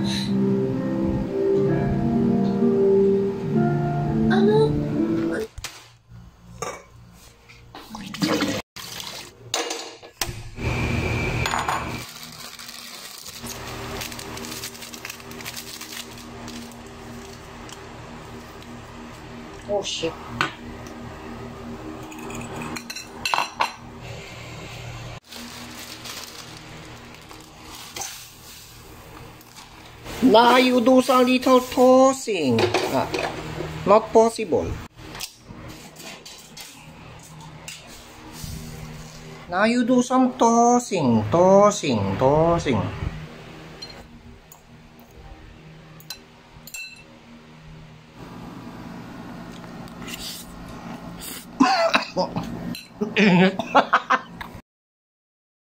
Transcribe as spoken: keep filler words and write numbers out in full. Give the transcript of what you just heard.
Ano? Oh shit. Now you do some little tossing. Ah, not possible. Now you do some tossing, tossing, tossing.